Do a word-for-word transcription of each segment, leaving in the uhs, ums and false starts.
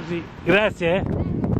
Così, grazie. Eh.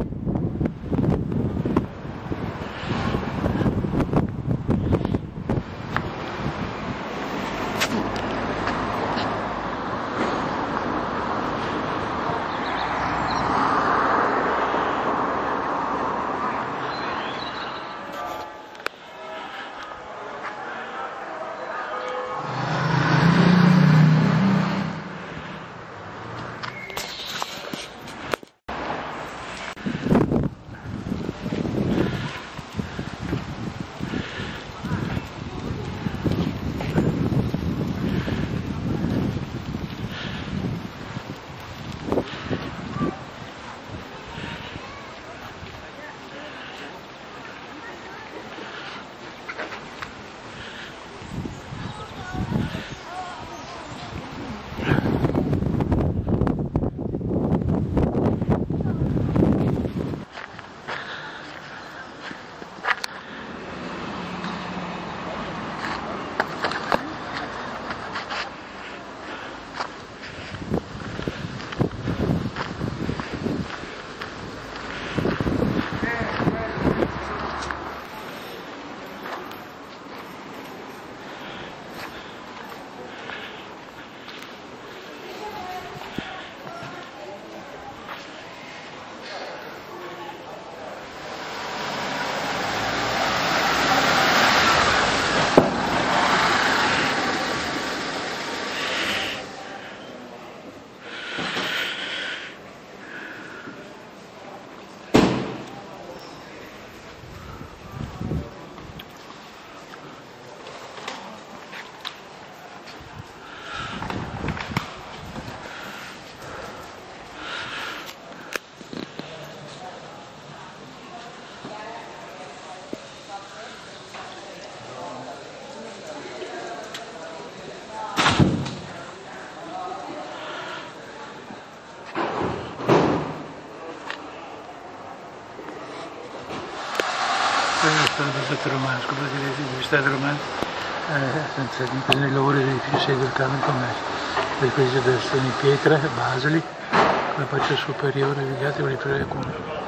Sono stato romano, scoprite di Stato romano, eh, senza nei lavori dell'edificio sei del Carmen Commercio, le spese dell'estazione in pietra, Basili, con la faccia superiore legata con i tre comuni.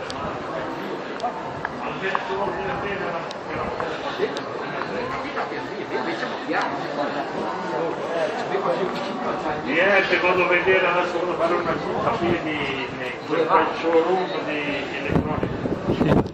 Niente, quando vedere adesso quando fare una a piedi quel showroom di elettronica. Sì.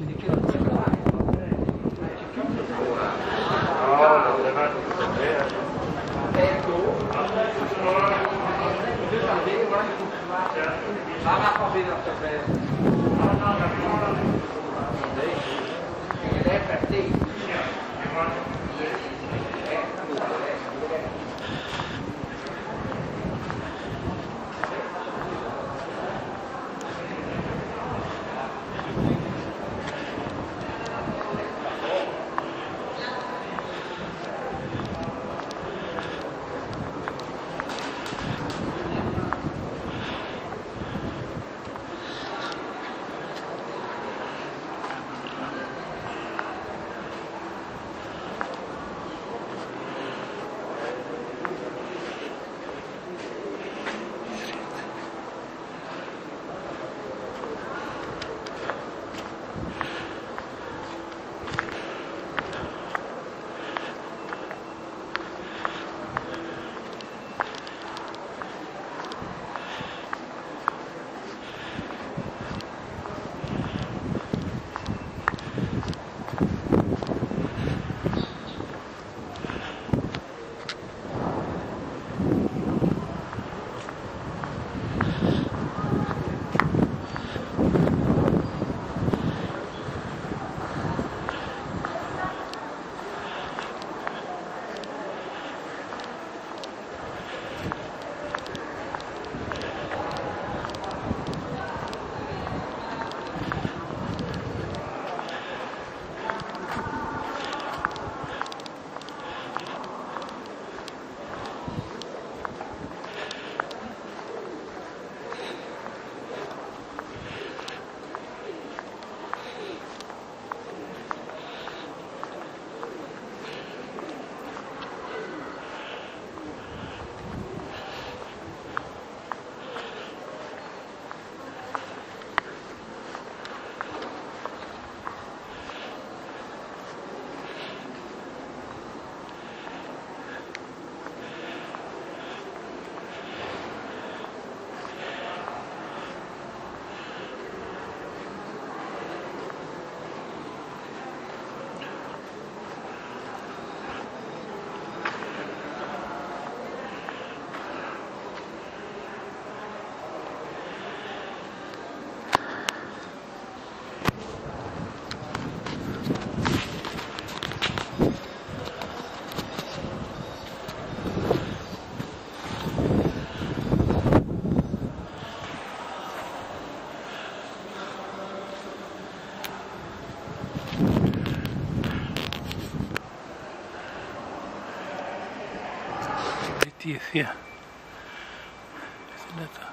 Letizia. Questa è andata.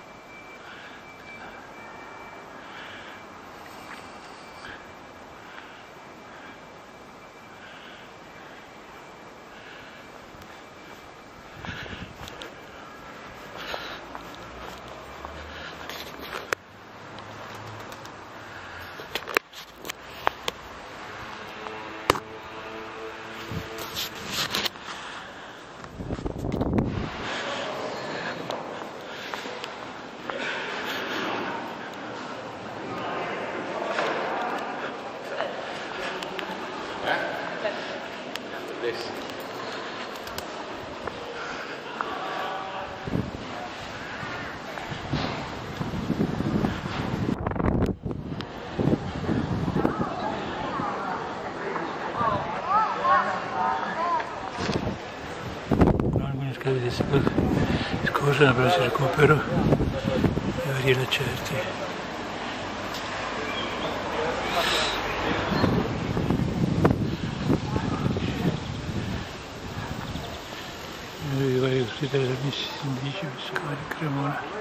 Alcuni scavi di scorsa, però si recupero i vari lacerti. I vari ospitali della Missi Simbici, Vescovadi, Cremona.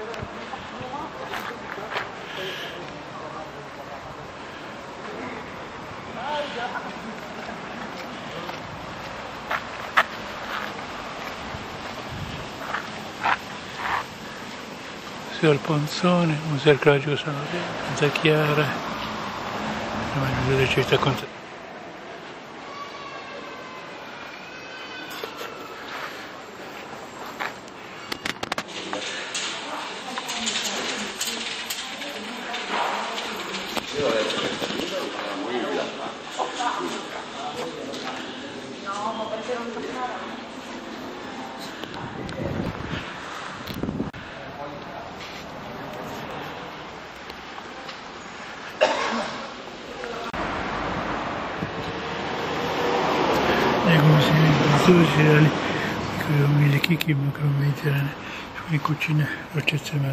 Museo al Ponzone, Museo archeologico San Lorenzo, Zacchiara, Museo della città contadina. Cereali, mille chicchi, macro mediterranee, sulle cucine eccezionali.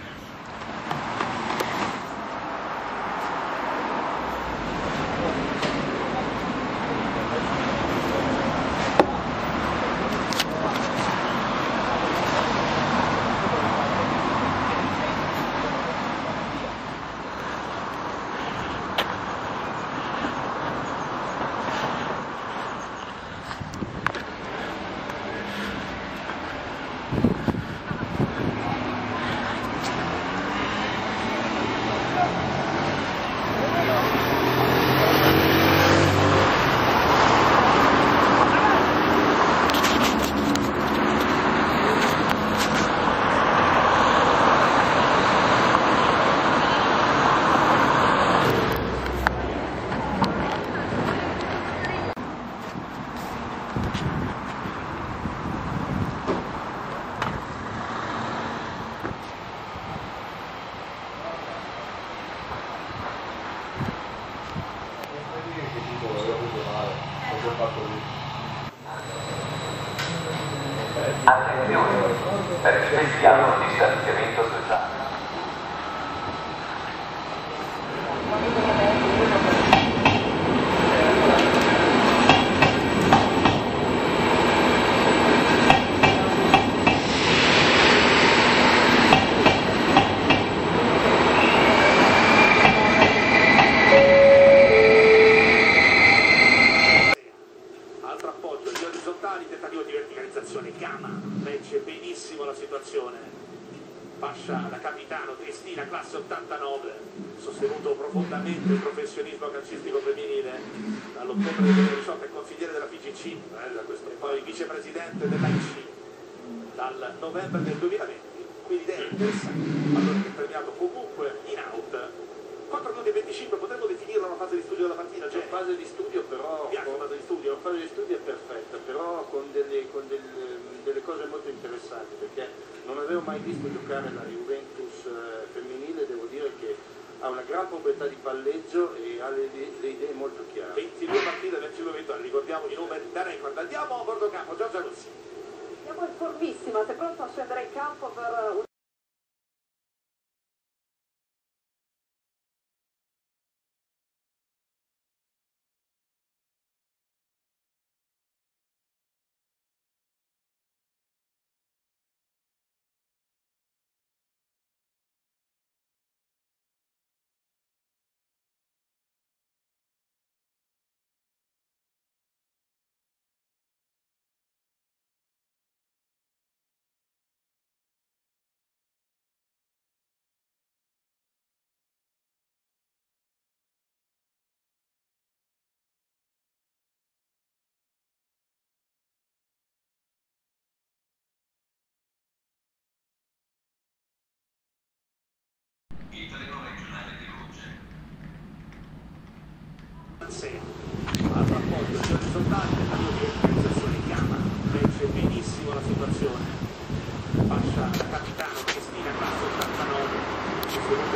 Attenzione, rispettiamo il distanziamento sociale. Altro appoggio, gli orizzontali, tentativo di verticalizzazione, Gama legge benissimo la situazione. Fascia da capitano, Cristina, classe ottantanove, sostenuto profondamente il professionismo calcistico femminile, dall'ottobre del duemiladiciotto è consigliere della F I G C, eh, da questo, e poi vicepresidente dell'A I C dal novembre del duemilaventi, quindi idea interessante. Allora che è terminato comunque in out. quattro minuti e venticinque, potremmo definirla una fase di studio della partita, cioè fase di studio però mi piace la fase di studio. La fase di studio è perfetta, però con delle, con delle, delle cose molto interessanti, perché non avevo mai visto giocare la Juventus eh, femminile, devo dire che ha una gran proprietà di palleggio e ha le, le idee molto chiare. ventidue partite, ventidue vittorie, ricordiamo di nome da record. Andiamo a bordo campo, Giorgia Rossi. Siamo in formissima, sei pronto a scendere in campo per un il treno regionale di Luce. Al rapporto gli orizzontali tentativo di organizzazione chiama, legge benissimo la situazione. Fascia da capitano Cristina, classe ottantanove, sostenuto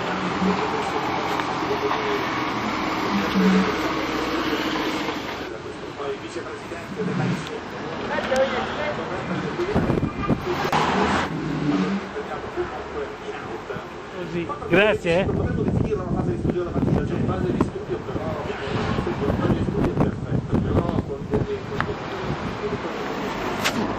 da questo poi vicepresidente della I S O. Così, grazie. Potremmo definire una fase di studio la mattina, C'è un fase di studio però, un fase di studio perfetto, però con delle con delle delle cose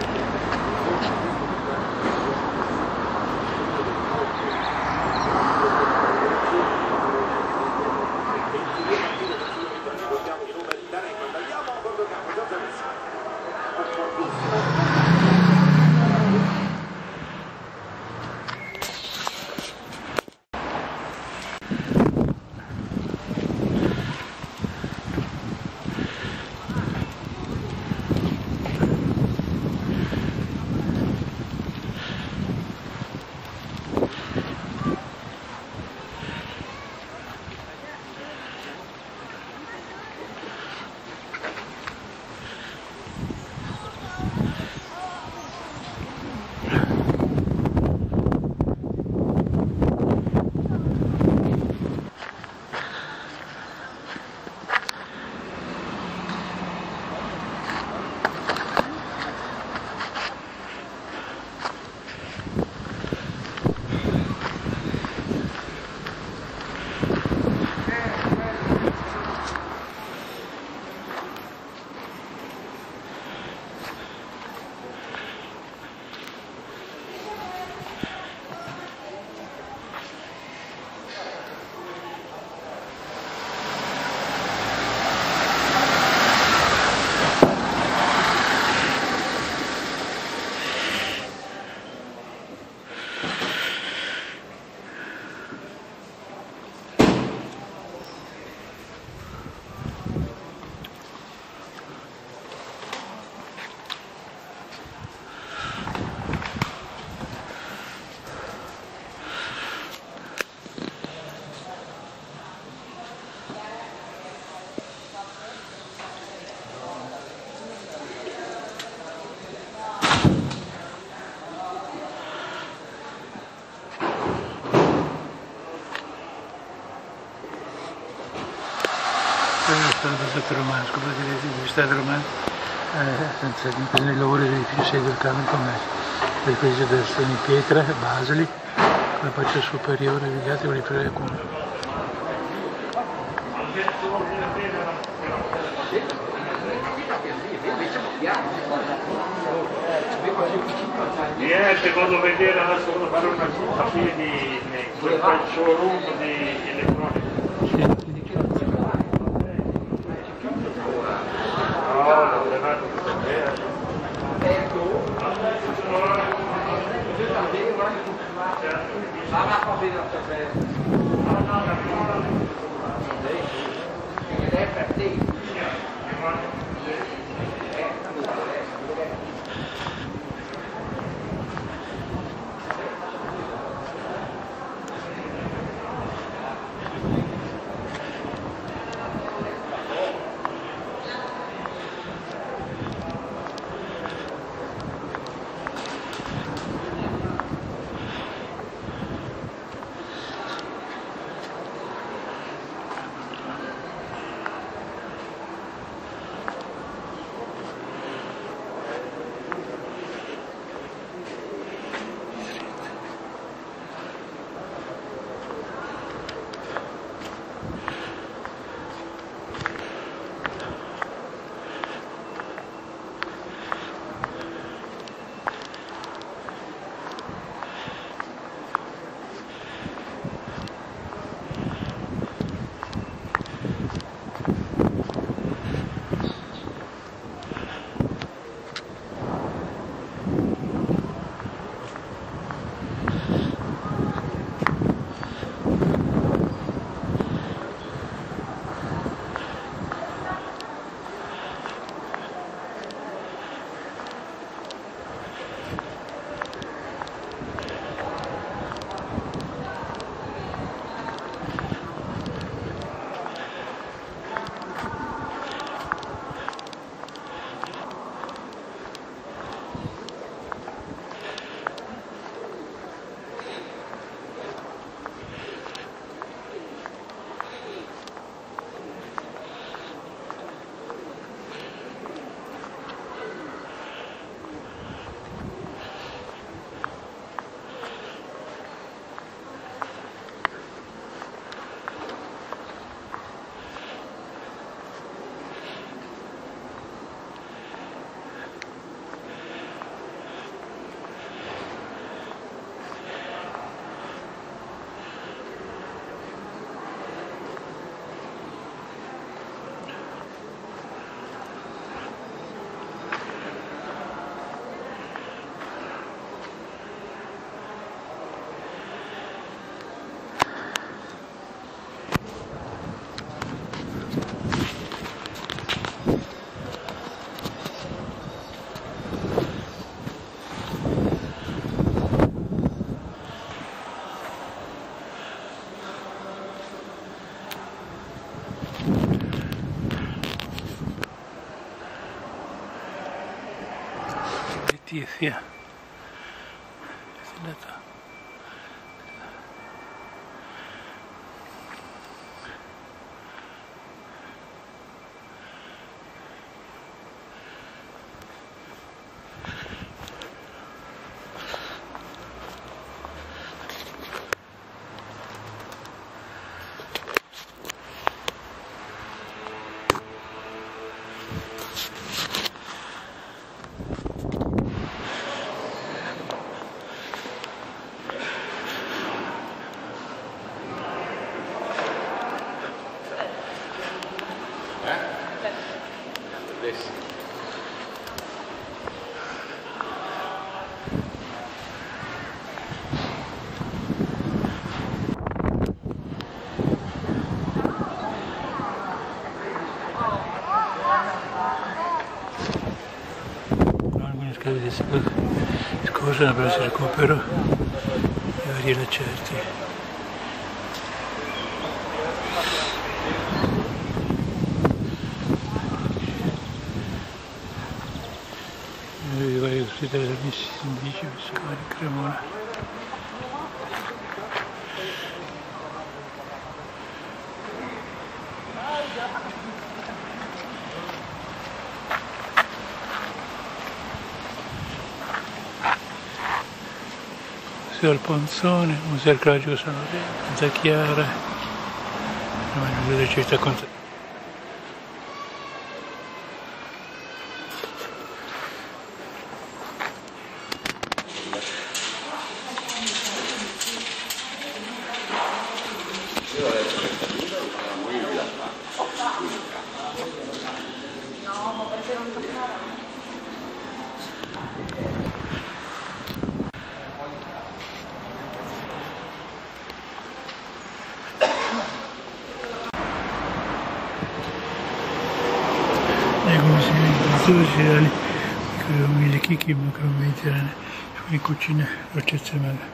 ricordiamo i numeri da Raymond, andiamo a bordo campo, Giorgio Messi. Quella è stata sotto Romano, scopate che è stato Romano, eh, nei lavori dell'edificio sei del Camera di Commercio, per questi adesso in pietra, Basili, con la faccia superiore, vedete, con i preacumi. Niente, vado a vedere adesso devo fare una a piedi in quel showroom di elettronica. Thank you. Letizia. Letizia. Alcune scale di scorsa per il recupero e vari lacerti. I vari ospiti della Missi Sindici, Visconi, Cremona. Museo al Ponzone, Museo archeologico San Lorenzo, Zacchiara, delle città contadine. Nei consigli sociali, micromili chicchi, macro-mediterranee, sulle cucine eccezionali.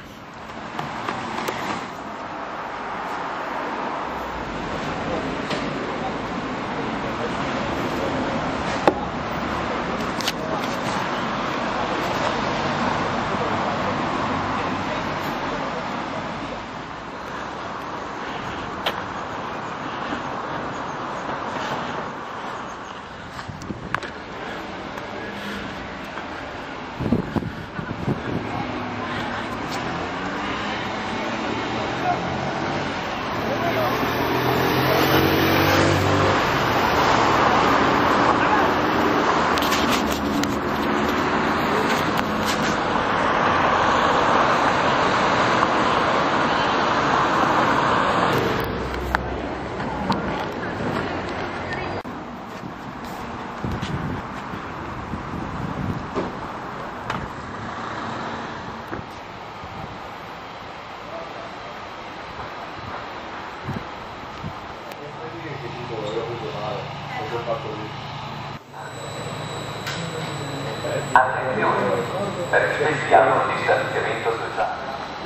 Attenzione, rispettiamo il distanziamento sociale.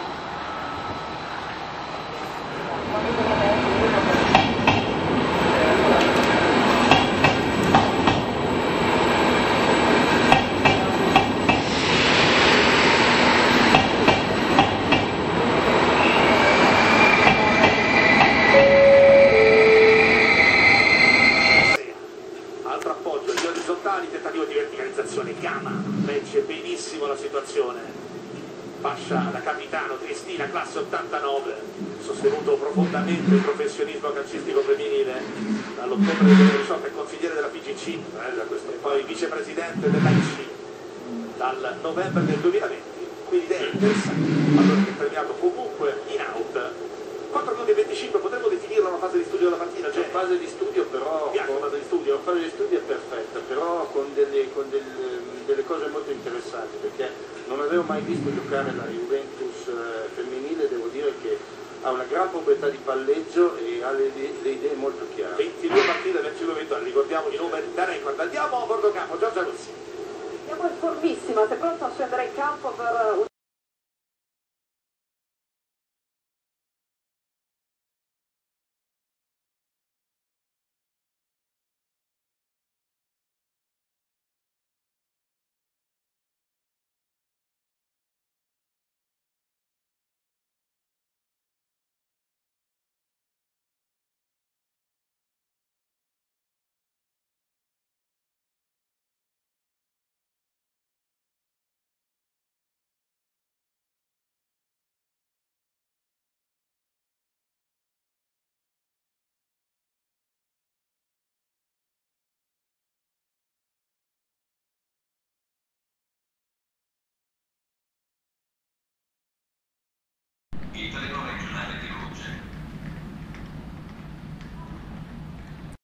Altro appoggio, gli orizzontali, tentativo di verticalizzazione, Gama, legge benissimo la situazione, fascia da capitano, Triestina, classe ottantanove, sostenuto profondamente il professionismo calcistico femminile, dall'ottobre del duemiladiciotto è consigliere della P G C, eh, da questo, poi vicepresidente dell'A I C dal novembre del duemilaventi, quindi idea interessante, allora che è premiato comunque in out. quattro minuti e venticinque, potremmo definirla una fase di studio della mattina? C'è una fase di studio però, Piace, con, fase di studio. la fase di studio è perfetta, però con delle, con delle, delle cose molto interessanti, perché non avevo mai visto giocare la Juventus eh, femminile, devo dire che ha una gran proprietà di palleggio e ha le, le idee molto chiare. ventidue partite, ventidue vittorie, ricordiamo i numeri da record. Andiamo a bordo campo, Giorgia Rossi. Siamo in formissima, sei pronto a scendere in campo per un